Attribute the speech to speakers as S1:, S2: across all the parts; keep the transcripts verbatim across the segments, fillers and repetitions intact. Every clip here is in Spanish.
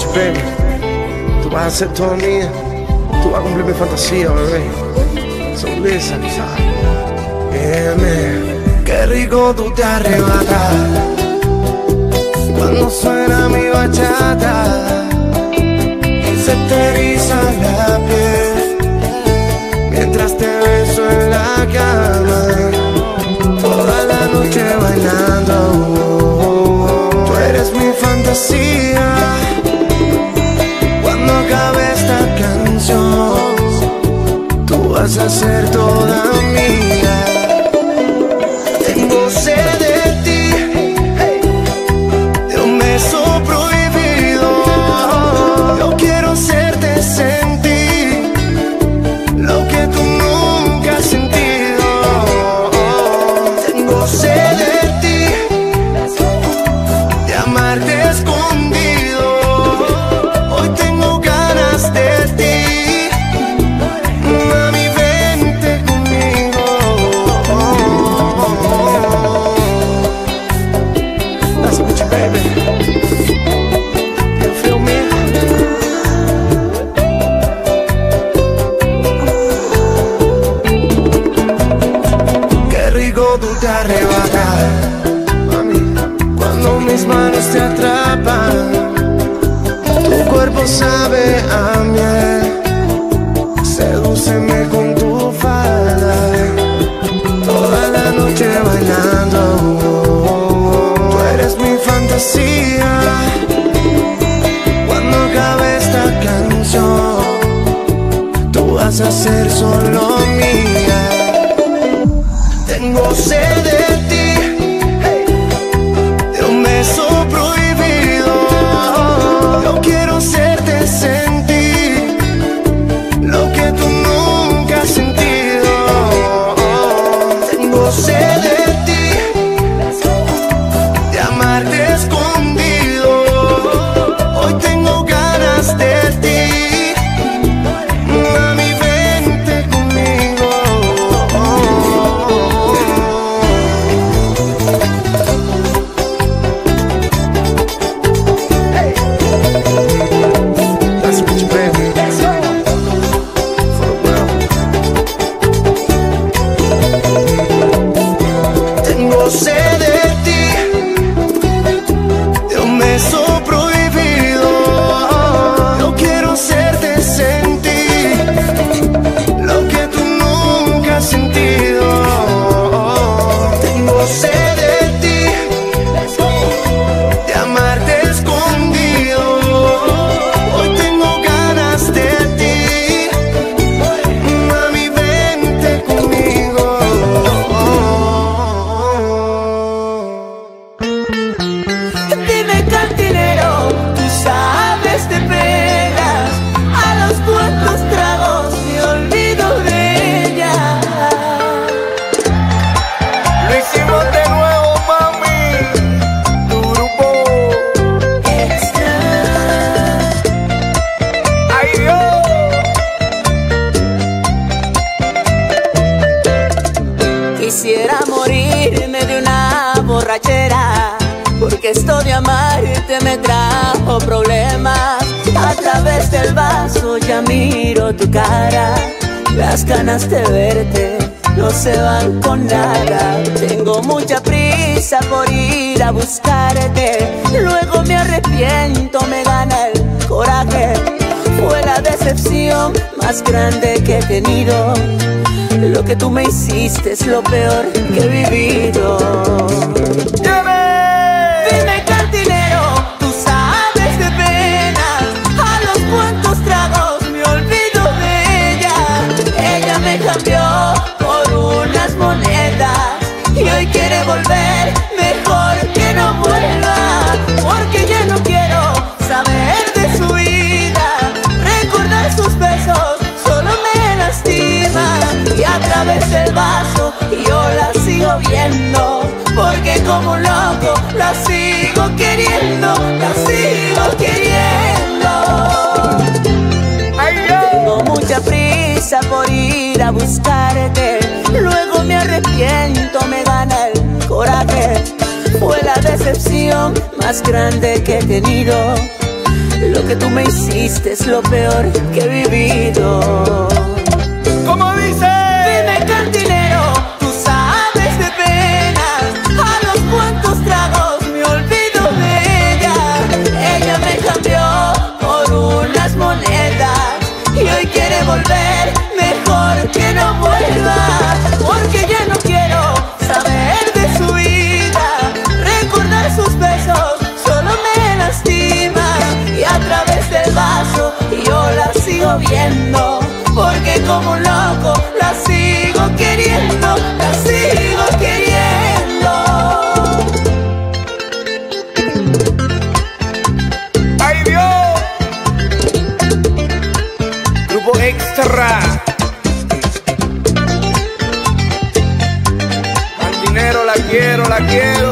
S1: baby. Tú vas a ser toda mía. Tú vas a cumplir mi fantasía, bebé. So listen, yeah, man. Qué rico tú te arrebatas cuando suena mi bachata y se te eriza la piel mientras te beso en la cama, toda la noche bailando. Tú eres mi fantasía. Cuando acabe esta canción, tú vas a ser toda mía. Tengo sed de ti, hey, de un beso prohibido. Yo quiero hacerte sentir lo que tú nunca has sentido. Tengo sed de ti, de amarte escondido. Hoy tengo ganas de ti. Mami, vente conmigo. That's what you, baby. You feel me? Qué rico tú te arrebatas, mami, cuando mis manos te atrapan. Tu cuerpo sabe a miel, sedúceme con tu falda, toda la noche bailando. Tú eres mi fantasía. Cuando acabe esta canción, tú vas a ser solo mía. Tengo sed de ti, hey, de un beso prohibido. Yo quiero hacerte sentir lo que tú nunca has sentido. Tengo sed de ti, de amarte escondido. Hoy tengo ganas de ti. Mami, vente conmigo. Hey. That's what you, baby. Tengo sed de ti, de un beso prohibido. Yo quiero hacerte sentir lo que tú nunca has sentido. Tengo sed de ti, de amarte escondido. Hoy tengo ganas de ti. Mami, vente conmigo.
S2: Dime, cantinero, tú sabes de penas, a los cuantos tragos me olvido de ella.
S3: Lo hicimos de nuevo, mami. Tu grupo.
S2: Extra.
S3: Ay, Dios.
S2: Quisiera morirme de una borrachera, porque esto de amarte me trajo problemas. A través del vaso ya miro tu cara, las ganas de verte no se van con nada. Tengo mucha prisa por ir a buscarte, luego me arrepiento, me gana el coraje. Fue la decepción más grande que he tenido. Lo que tú me hiciste es lo peor que he vivido. Dime, cantinero, tú sabes de penas, a los cuantos tragos me olvido de ella. Ella me cambió por unas monedas y hoy quiere volver, mejor que no vuelva, porque ya no quiero saber de su vida. Recordar sus besos solo me lastima, y a través del vaso yo la sigo viendo, porque como un loco la sigo queriendo, la sigo queriendo. Tengo mucha prisa por ir a buscarte, luego me arrepiento, me gana el coraje. Fue la decepción más grande que he tenido. Lo que tú me hiciste es lo peor que he vivido.
S3: ¿Cómo dice?
S2: Dime, cantinero, tú sabes de penas. A los cuantos tragos me olvido de ella. Ella me cambió por unas monedas y hoy quiere volver, mejor que no vuelva. Porque ya no quiero saber de su vida. Recordar sus besos solo me lastima. Y a través del vaso yo la sigo viendo. Porque como un loco la sigo queriendo, la sigo queriendo.
S3: ¡Ay, Dios! Grupo Extra. Cantinero, la quiero, la quiero.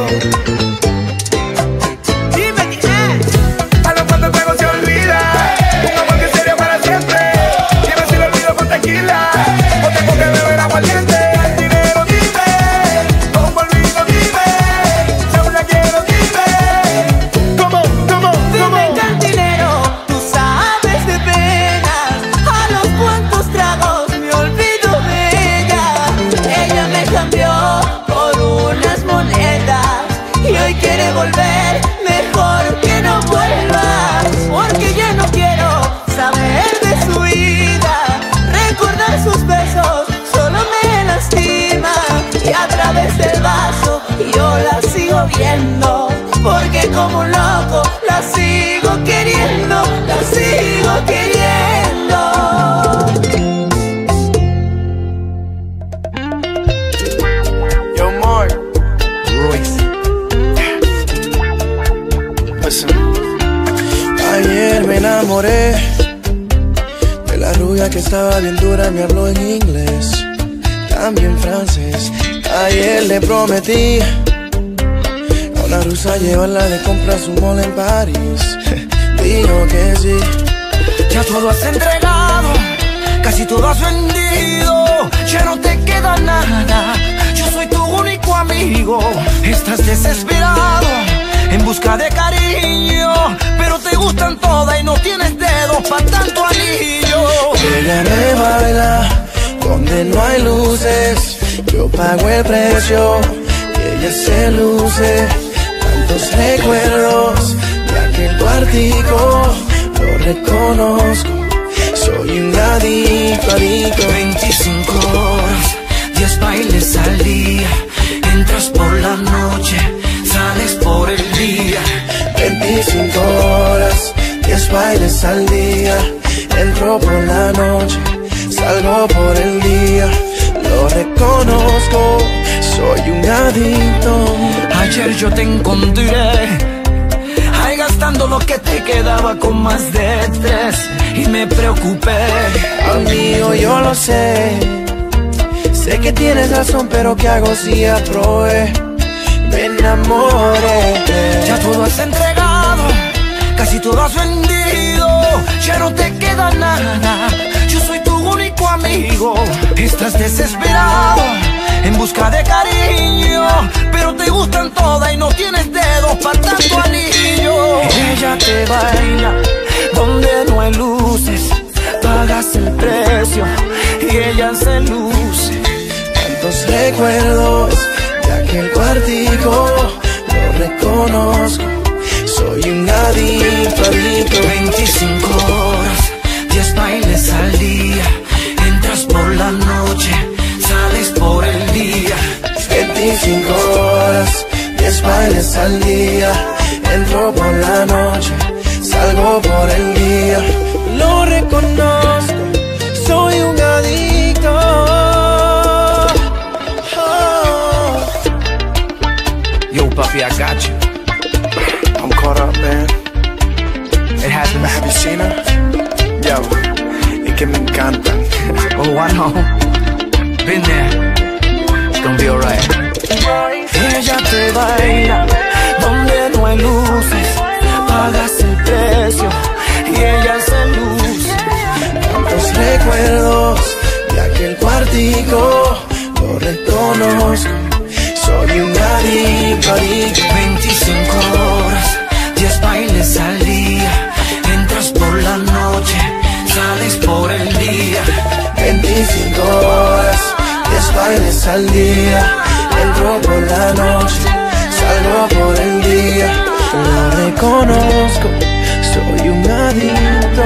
S2: Volver, mejor que no vuelva. Porque ya no quiero saber de su vida. Recordar sus besos solo me lastima. Y a través del vaso yo la sigo viendo. Porque como un loco la sigo queriendo, la sigo queriendo.
S3: Yo, Mark Royce.
S1: Ayer me enamoré de la rubia que estaba bien dura, me habló en inglés, también francés. Ayer le prometí a una rusa llevarla de compras un mall en París. Dijo que sí.
S4: Ya todo has entregado, casi todo has vendido. Ya no te queda nada, yo soy tu único amigo. Estás desesperado en busca de cariño, pero te gustan todas y no tienes dedos para tanto anillo.
S1: Ella me baila donde no hay luces, yo pago el precio y ella se luce. Tantos recuerdos de aquel cuartico, lo reconozco, soy un adicto, adicto.
S4: Veinticinco horas, diez bailes al día, entras por la noche, sales por el día.
S1: Veinticinco horas, diez bailes al día, entro por la noche, salgo por el día. Lo reconozco, soy un adicto.
S4: Ayer yo te encontré ahí gastando lo que te quedaba con más de tres y me preocupé.
S1: Amigo, yo lo sé, sé que tienes razón, pero ¿qué hago si aprobé? Me enamoré.
S4: Ya todo has entregado, casi todo has vendido. Ya no te queda nada, yo soy tu único amigo. Estás desesperado en busca de cariño, pero te gustan todas y no tienes dedos para tanto anillo. Ella te baila donde no hay luces, pagas el precio y ella se luce.
S1: Tantos recuerdos de aquel cuartico, lo reconozco, soy un adicto, adicto.
S4: Veinticinco horas, diez bailes al día, entras por la noche, sales por el día.
S1: Veinticinco horas, diez bailes al día, entro por la noche, salgo por el día. Lo reconozco, soy un adicto. Oh.
S3: Yo, papi, I got you. I'm caught up, man. It happened. Have you seen her? Yo, y que me encantan.
S4: Oh, I know. Been there. It's gonna be alright. Ella te baila donde no hay luces, pagas el precio y ella se luce.
S1: Tantos recuerdos de aquel cuartico, lo reconozco, soy un adicto, adicto.
S4: Veinticinco horas, diez bailes al día,
S1: bailes al día, entro por la noche, salgo por el día. Lo reconozco, soy un adicto.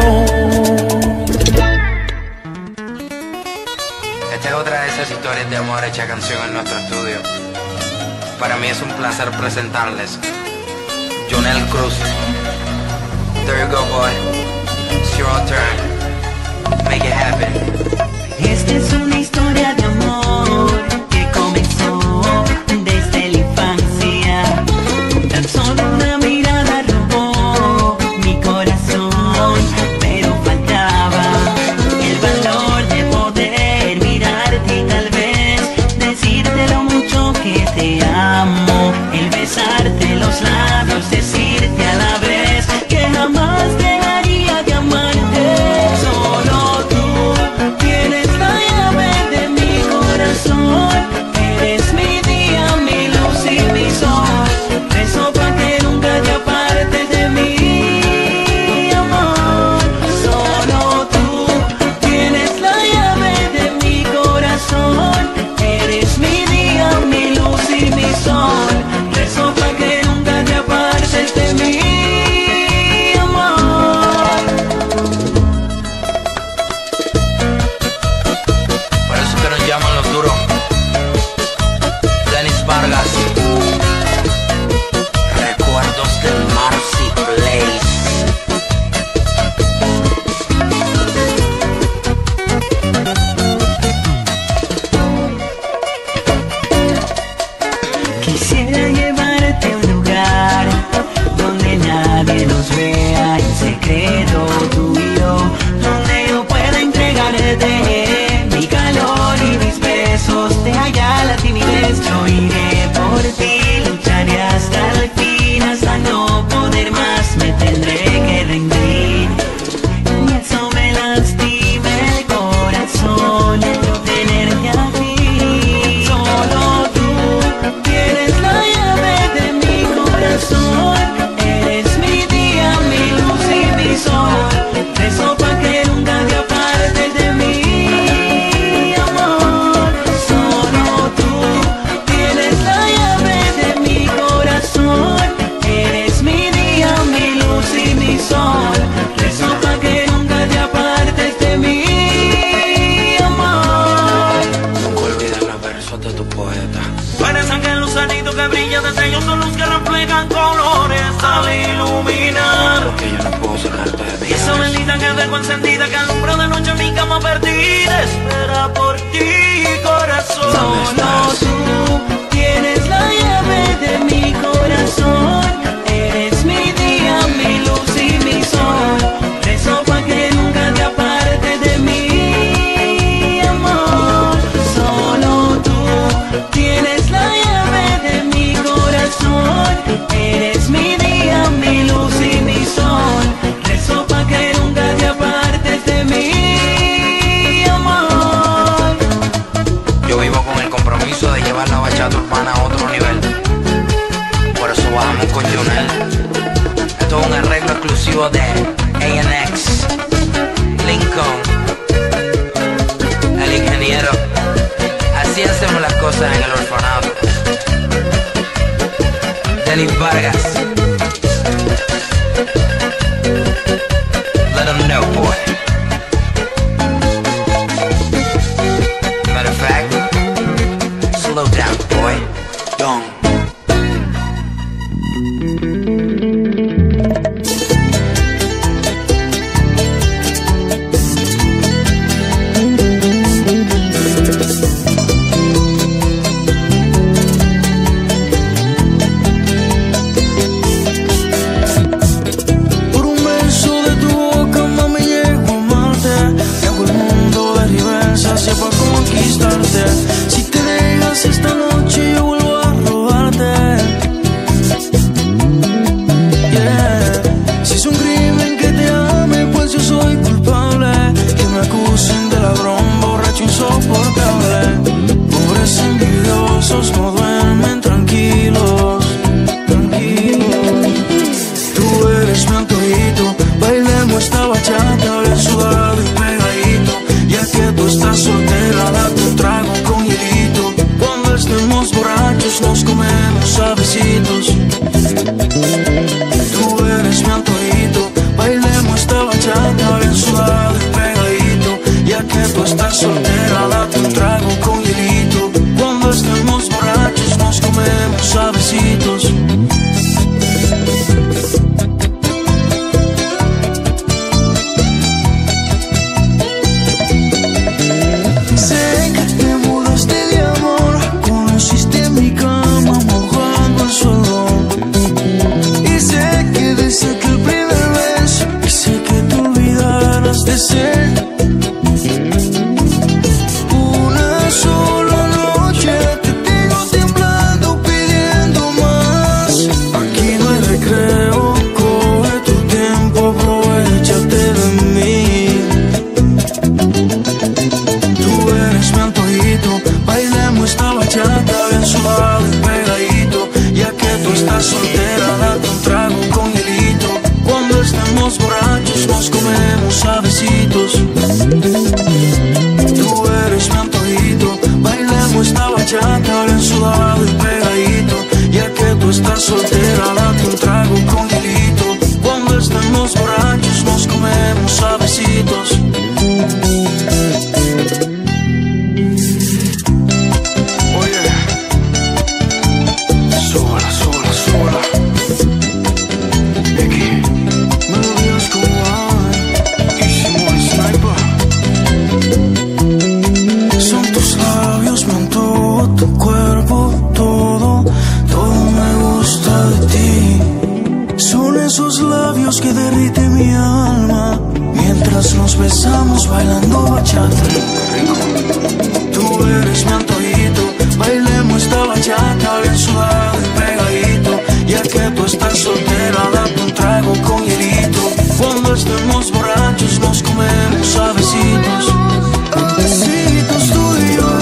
S5: Esta es otra de esas historias de amor hecha canción en nuestro estudio. Para mí es un placer presentarles Jonel Cruz. There you go, boy. It's your own turn. Make it happen.
S2: Esta es una historia de amor que comenzó desde la infancia. Tan solo una mirada robó mi corazón, pero faltaba el valor de poder mirarte y tal vez decirte lo mucho que te amo. El besarte los labios, decirte a la vez que jamás dejaría de amarte. Solo tú tienes la llave de mi corazón. Eres mi día, mi luz y mi sol. Rezo pa' que nunca te apartes de mí, amor. Solo tú tienes la llave de mi corazón. Eres mi día, mi luz y mi sol. Rezo pa' que nunca te apartes de mí, amor.
S5: Por eso que nos llaman los duros. Denis Vargas. Recuerdos del Marcy Place.
S2: Quisiera llevarte a un lugar donde nadie nos vea en secreto, tú y yo, donde yo pueda entregarte mi calor y mis besos, deja ya la timidez. Yo iré por ti, lucharé hasta el fin, hasta no poder más, me tendré que rendir. Y eso me lastima el corazón, tenerte a ti. Solo tú tienes la llave de mi corazón. Eres mi día, mi luz y mi sol. Rezo pa' que nunca te apartes de mí, amor. Solo tú tienes la llave de mi corazón. Eres mi día, mi luz y mi sol. Rezo pa' que nunca te apartes de mí, amor.
S5: Nunca olvides los versos de tu poeta.
S4: Parece que el lucerito que brilla desde ellos son luz que reflejan colores al iluminar.
S5: Porque yo no puedo sacarte de
S4: Y esa
S5: mí.
S4: velita que dejo encendida que alumbra de noche mi cama perdida espera por ti, corazón.
S2: Solo tú tienes la llave de mi corazón. Eres mi día, mi luz y mi sol. Rezo pa' que nunca te apartes de mí, amor. Solo tú tienes la llave de mi corazón. Eres mi día, mi luz y mi sol. Rezo pa' que nunca te apartes de mí, amor.
S5: Yo vivo con el compromiso de llevar la bachata urbana a otro nivel. Por eso bajamos con Jonel. Esto es un arreglo exclusivo de A N X, Lincoln, el ingeniero. Así hacemos las cosas en el orfanato. Denis Vargas. Let them know, boy. Matter of fact, slow down, boy. Don't.
S1: Por un beso de tu boca, mami, llego a amarte. Y hago el mundo de reversa, sepa conquistarte. Si te dejas esta noche, yo vuelvo a robar.
S4: estemos borrachos nos comemos a besitos. Tú eres mi antojito, bailemos esta bachata bien sudado y pegadito. Ya que tú estás soltera, date un trago con hielito. Cuando estemos borrachos nos comemos a besitos. Sé que te mudaste de amor, conociste mi cama mojando el suelo. Y sé que desde aquel primer beso hice que te olvidaras de ser. Una sola noche te tengo temblando pidiendo más. Aquí no hay recreo, coge tu tiempo, aprovechate de mí. Tú eres mi antojito, bailemos esta bachata bien suave y pegadito. Ya que tú estás soltera, date un trago con hielito. Cuando estemos borrachos nos comemos a besitos. Tú eres mi antojito, bailemos esta bachata bien suave y pegadito. Ya que tú estás soltera, date un trago con hielito. Cuando estemos borrachos nos comemos a besitos. Que derrite mi alma mientras nos besamos bailando bachata. Tú eres mi antojito, bailemos esta bachata bien suave y pegadito. Ya que tú estás soltera, date un trago con hielito. Cuando estemos borrachos nos comemos a besitos. A besitos tú y yo.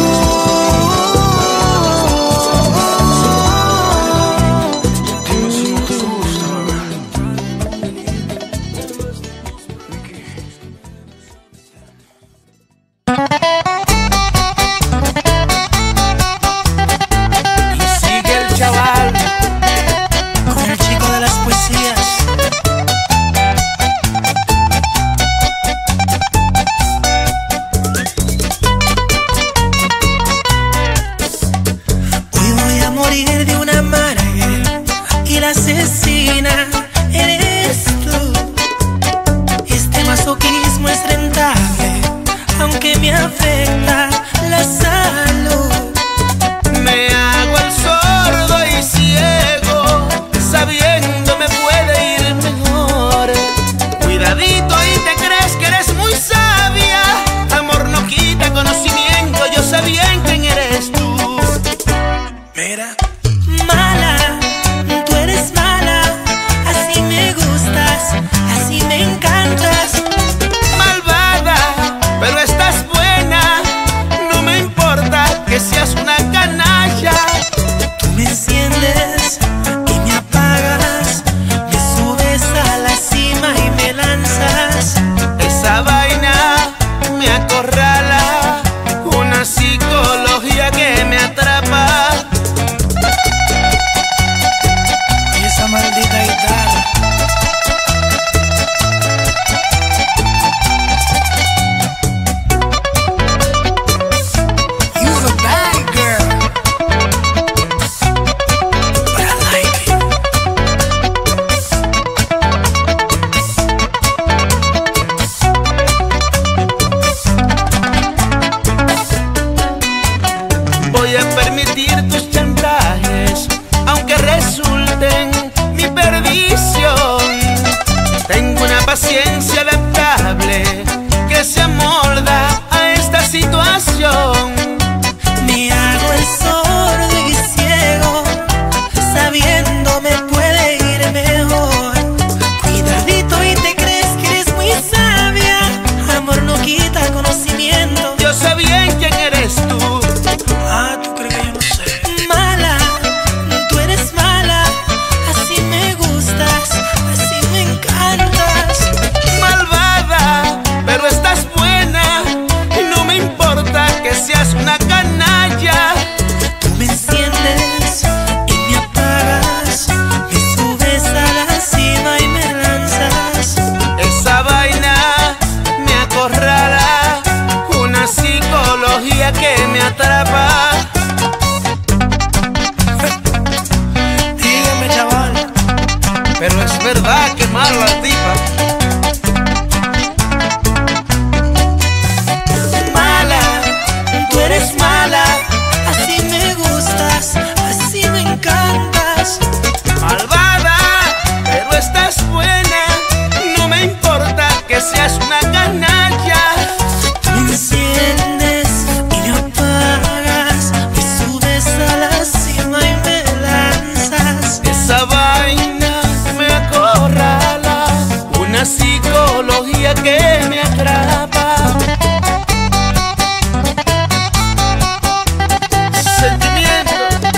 S4: para la tipa.
S2: Mala, tú eres mala, así me gustas, así me encantas.
S4: Malvada, pero estás buena, no me importa que seas una canalla.
S2: Me enciendes y me apagas, me subes a la cima y me lanzas.
S4: Esa vaina me acorrala, una psicología que me atrapa. Sentimiento.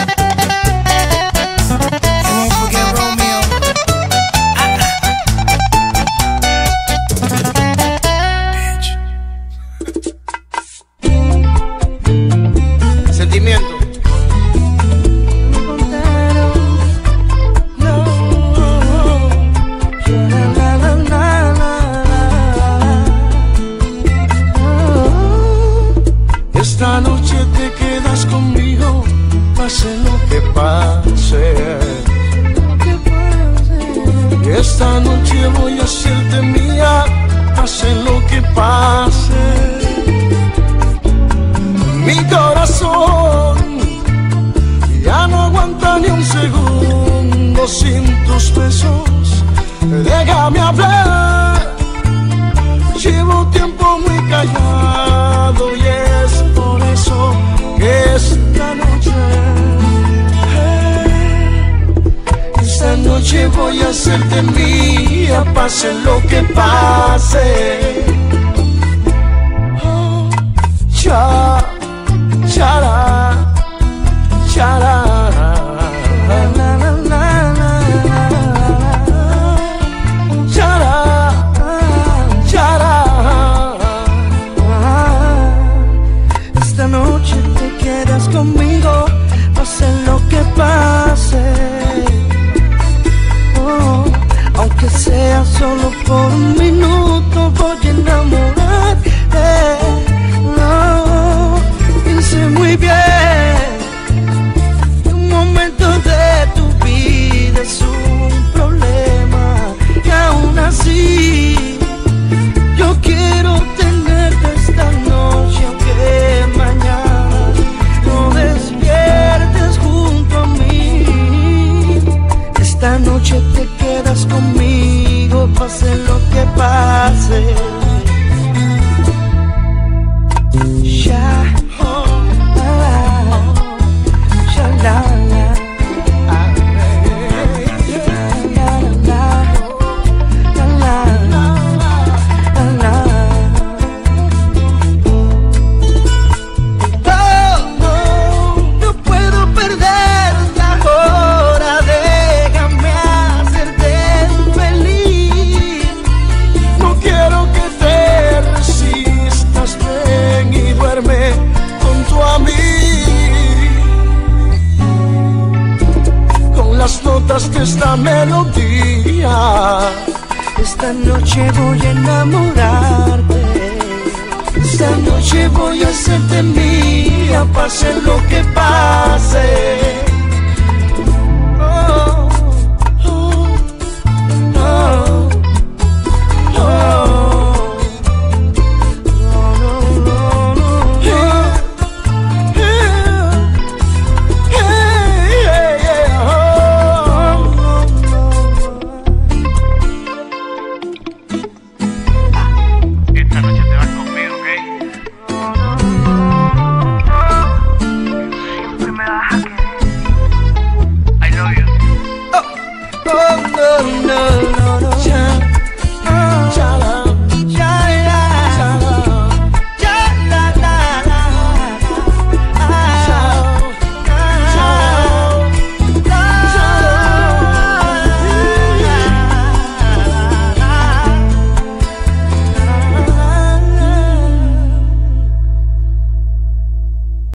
S4: Sentimiento.
S6: Esta noche te quedas conmigo, pase lo que pase. Esta noche voy a hacerte mía, pase lo que pase. Mi corazón ya no aguanta ni un segundo sin tus besos. Déjame hablar, llevo tiempo muy callado y es por eso que esta noche, eh, esta noche voy a hacerte mía, pase lo que pase. Oh, cha, chara, chara.
S2: Esta noche te quedas conmigo, pase lo que pase. Oh, aunque sea solo por un minuto, voy a enamorarte. No, piense muy bien, un momento de tu vida es un problema y aún así yo quiero tenerte esta noche, aunque mañana no despiertes junto a mí. Esta noche te quedas conmigo, pase lo que pase. Ya, oh, ah, ya, la, la.
S6: Las notas de esta melodía,
S2: Esta noche voy a enamorarte. Esta noche voy a hacerte mía, pase lo que pase.